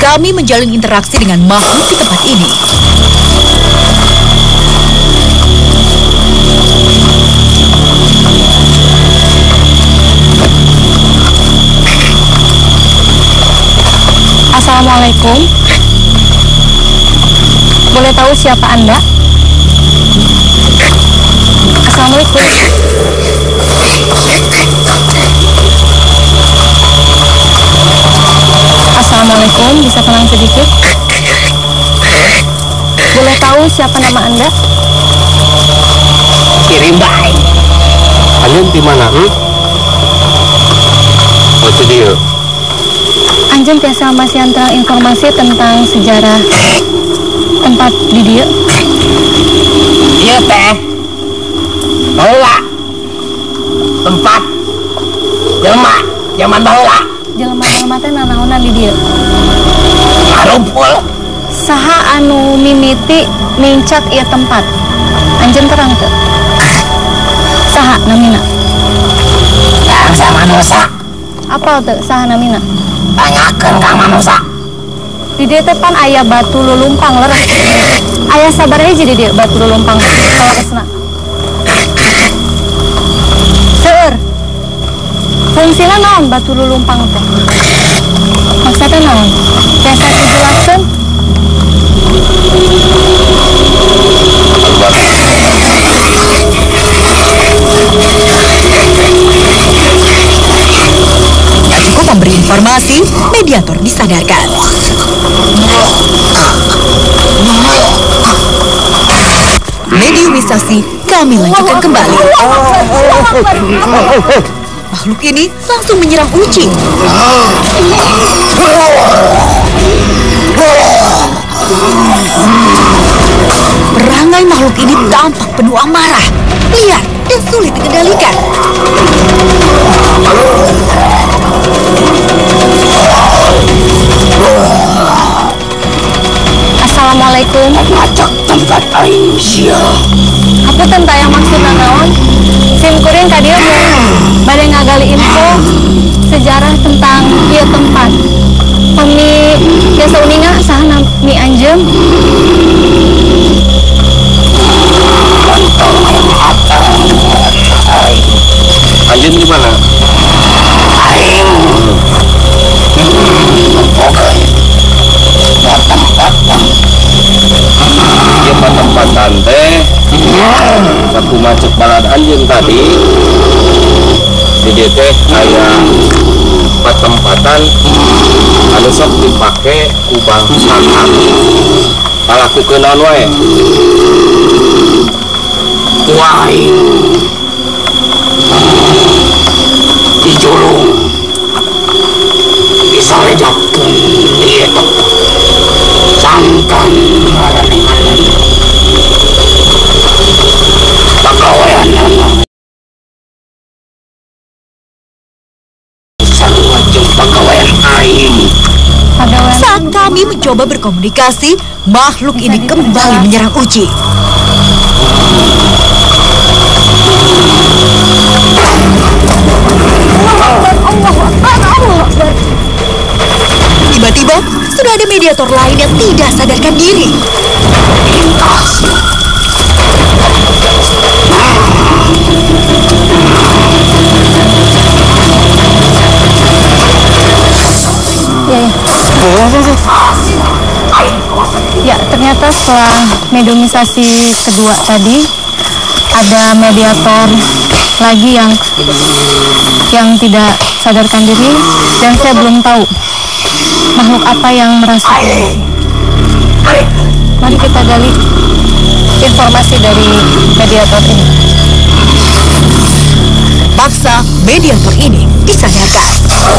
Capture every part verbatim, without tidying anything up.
kami menjalin interaksi dengan makhluk di tempat ini. Assalamualaikum. Boleh tahu siapa Anda? Assalamualaikum. Assalamualaikum, bisa tenang sedikit? Boleh tahu siapa nama Anda? Kirim baik. Anjing di mana? Hmm? Oh, itu dia. Anjing biasa masih antara informasi tentang sejarah tempat di dia. Iya teh. Baheula. Tempat jelema zaman baheula. Jelema-jelema teh nanaonan di dia. Harumpul. Saha anu mimiti mincak ieu tempat? Anjeun terang teu? Saha namina? Bangsa manusia. Apal teu saha namina? Tanyakeun ka manusia. Di dieu teh pan aya batu lulumpang lereh. Aya sabar hiji di dieu batu lulumpang sawaresna. Seueur. Fungsina naon batu lulumpang teh? Maksudna naon? Biasa dijelaskeun? Tak cukup memberi informasi, mediator disadarkan. Mediumisasi kami lanjutkan kembali. Makhluk ini langsung menyerang Uci. Perangai makhluk ini tampak penuh amarah, liar, dan sulit dikendalikan. Assalamualaikum. Ngajak tempat aing sia. Apa tentang yang maksudna naon? Sim kuring ka dieu bade ngagali info sejarah tentang ieu tempat. Pemi biasa uninga saha nami anjeun? Anjeun di mana? Aing. Pokoknya tempat dia tempat teh satu macet balad anjing tadi di D T kayak tempat tempatan anu sok dipake ku bangsa palaku kenaon wae wae dijulung bisa lejakkeun ieu tempat sangkan ngaran-ngaran pagawean nama sarua jeung pagawean aing. Saat kami mencoba berkomunikasi, makhluk ini kembali menyerang Uci. Tiba-tiba, sudah ada mediator lain yang tidak sadarkan diri. Ya, ya. Ya, ternyata setelah mediumisasi kedua tadi ada mediator lagi yang yang tidak sadarkan diri dan saya belum tahu makhluk apa yang merasa. Mari kita gali informasi dari mediator ini. Paksa mediator ini disadarkan.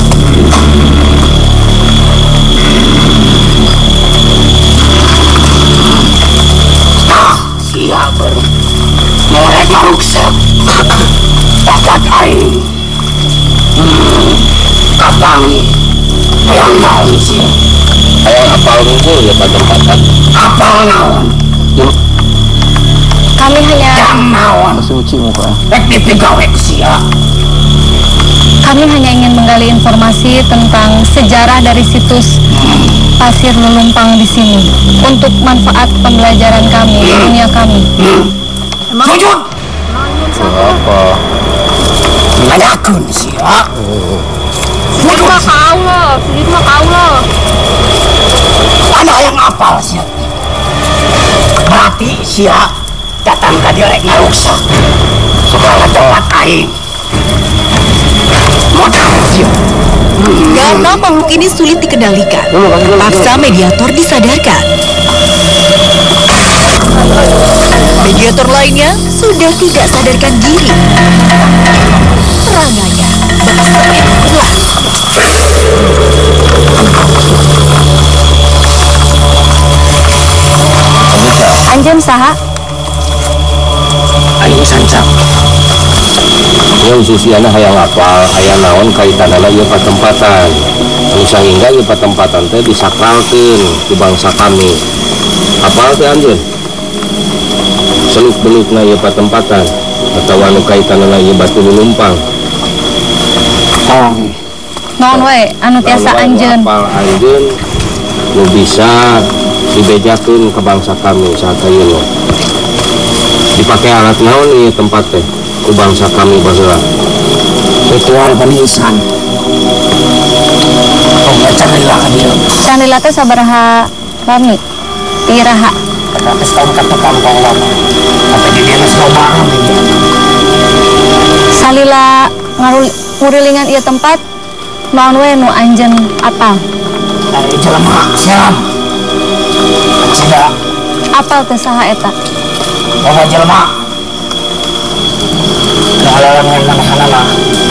Siap baru ngorek maruksak dapat aing kapangi yang naon sih ayang apal ngumpul ya pada tempatan apal naon Kami hanya jam naon suci muka rek dipigawe sia Kami hanya ingin menggali informasi tentang sejarah dari situs pasir Lelumpang di sini untuk manfaat pembelajaran kami, dunia kami. Emang Jujur. Apa? Nanyakeun sia. Sujud mah kau loh, sujud mah kau loh. Ada yang apal sia. Berarti sia datang ka dieu rek ngarusak segala tempat aing. Modal sia. Karena makhluk ini sulit dikendalikan, paksa mediator disadarkan. Mediator lainnya sudah tidak sadarkan diri. Perangainya bersemakin keras. Anjeun saha? Aing sancak. Ya ususiana hayang apal, aya naon kaitanana ieu patempatan. Anu sahingga ieu patempatan teh disakralkeun ku bangsa kami. Apal teh anjeun? Seluk-belukna ieu patempatan atawa anu kaitanana ieu batu lulumpang. Kong Naon we anu tiasa anjeun? Apal anjeun nu bisa dibejakeun ke bangsa kami saat ieu. Dipake alat naon ieu tempat teh ku bangsa kami baheula? ritual penisan. Kong ngecarila ka dieu. Canila teh sabaraha lami? Tiraha. Ratus tahun ka tukang kong lama. Tapi di dieu geus loba rame. Salila ngarul ngurilingan ieu tempat naon we nu anjeun apal? Dari jelema siam. Cida Apal teh saha eta? bawa jelema. Kehalalan yang mana-mana.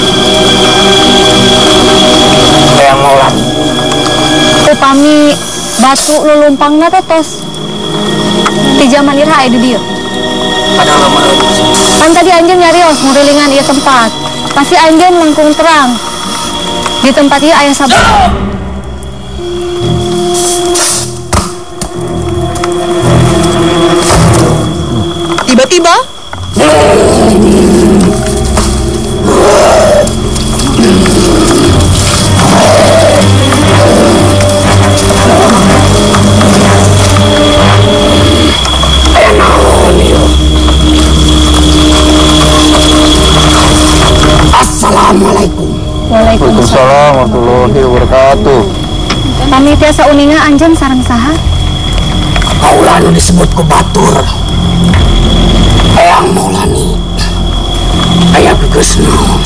Yang maulan. Upami batu lulumpangna teh tos di zaman ira aya di dieu. Pada lama Kan tadi anjeun nyarios ngurilingan ieu tempat. Pasti anjeun langkung terang. Di tempat ieu aya sabaraha? Tiba-tiba, Assalamualaikum. Waalaikumsalam. warahmatullahi wabarakatuh. Kami tiasa uninga anjeun sareng saha? Kaulah nu disebut ku batur. Eyang Maulani. Aya geus naon?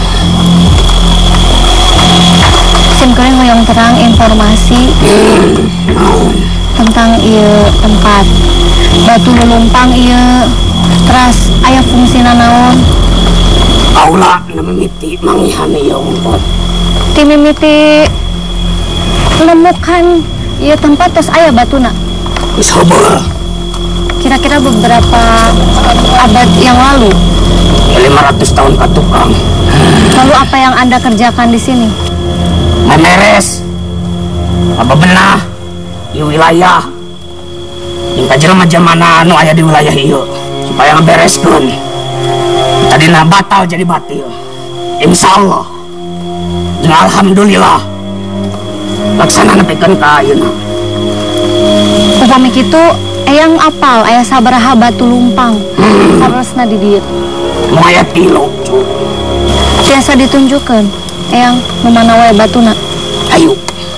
Sim kuring hoyong terang informasi tentang ieu tempat batu lulumpang ieu. Teras aya fungsina naon? Kaulah nu mimiti mangihan ieu ungkot. Ti mimiti nemukan ieu tempat tos aya batuna. Geus heubeul. Kira-kira beberapa abad yang lalu. lima ratus tahun ka tukang. Lalu apa yang Anda kerjakan di sini? Memeres. Apa benah di wilayah. Jeung ka jelema-jelema anu aya di wilayah ieu supaya ngabereskeun. Tadina batal jadi batil. Insyaallah. Jeung alhamdulillah. Laksana nepikeun ka ayeuna. Upami kitu eyang apal aya sabaraha batu lumpang saresna di dieu. Mau aya tilu. Tiasa ditunjukkeun eyang nu mana wae batuna. Ayo.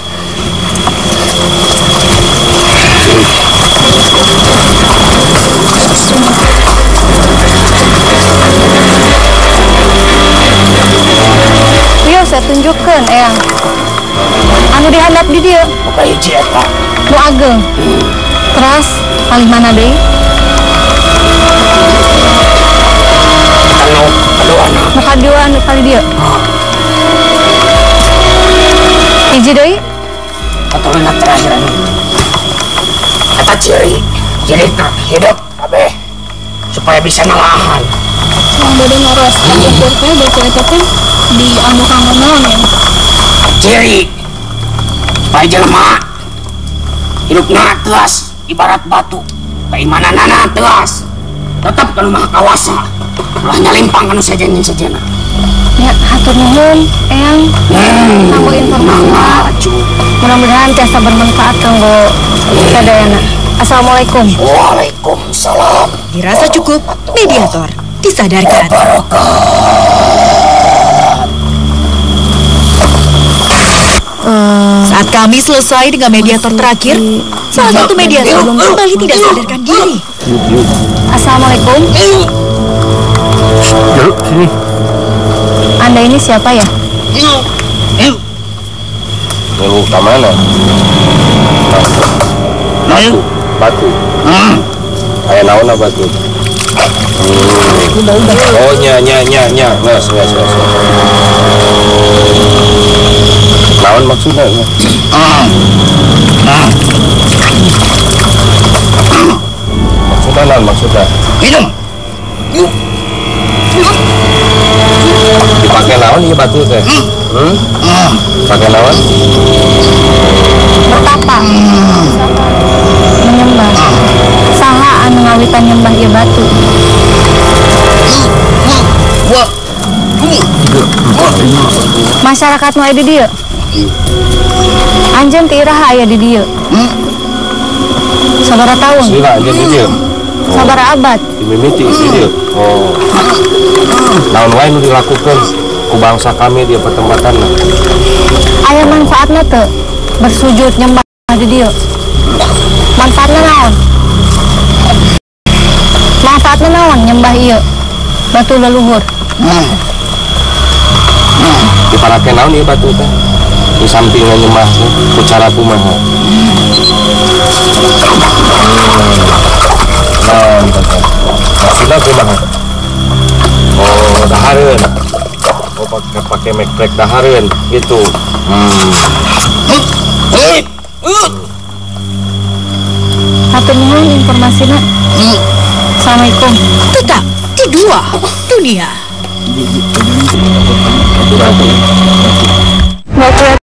Ieu saya tunjukkeun eyang. Anu dihandap di dieu Oke hiji eta. nu ageng. Teras kalih mana deui? Anu kaduana. Nu kadua anu kali dieu. Hiji deui? Katuluna terakhir anu. Eta ciri. Ciri teh hidup kabeh supaya bisa nalahan. Yang bade ngaros ukur teh batu eta teh di anu kanggo naon ya? Ciri supaya jelema hidupna teas ibarat batu, keimananana teas tetap kana maha kawasa ulah nyalimpang anu sajen-sajena. Ya, hatur nuhun, Eyang. Kanggo informasi. Mudah-mudahan tiasa bermanfaat kanggo sadayana. Assalamualaikum. Waalaikumsalam. Dirasa cukup, mediator disadarkan. Saat kami selesai dengan mediator terakhir, salah satu mediator kembali tidak sadarkan diri. Assalamualaikum. Yuk, sini. Anda ini siapa ya? Ngeluh ke mana? Batu, batu. Kayak naon apa batu? Hmm. Oh, nya, nya, nya, nya. Wes, wes, wes. Naon maksudnya? Maksudnya naon maksudnya? Minum. Dipakai naon ieu batu teh? Hmm? Pakai naon? Bertapa. Menyembah. Saha anu ngawitan nyembah ieu batu? Masyarakat nu aya di dieu. Anjeun ti iraha aya di dieu. Sabaraha taun? Sila aja di dieu. Sabaraha abad? Dimimiti di dieu. Oh. Naon wae nu dilakukeun ku bangsa kami di pertempatan. Aya manfaatna teu bersujud nyembah di dieu? Manfaatna naon? Manfaatna naon nyembah ieu? Batu leluhur. Diparake naon ieu batu teh? Di samping nyembah teh ku cara kumaha? Naon teh? Maksudna kumaha? Oh, dahareun. Oh, pakai pakai mekrek dahareun gitu. Hmm. Hatur nuhun informasina. Assalamualaikum. Tetap di dua dunia. Nggak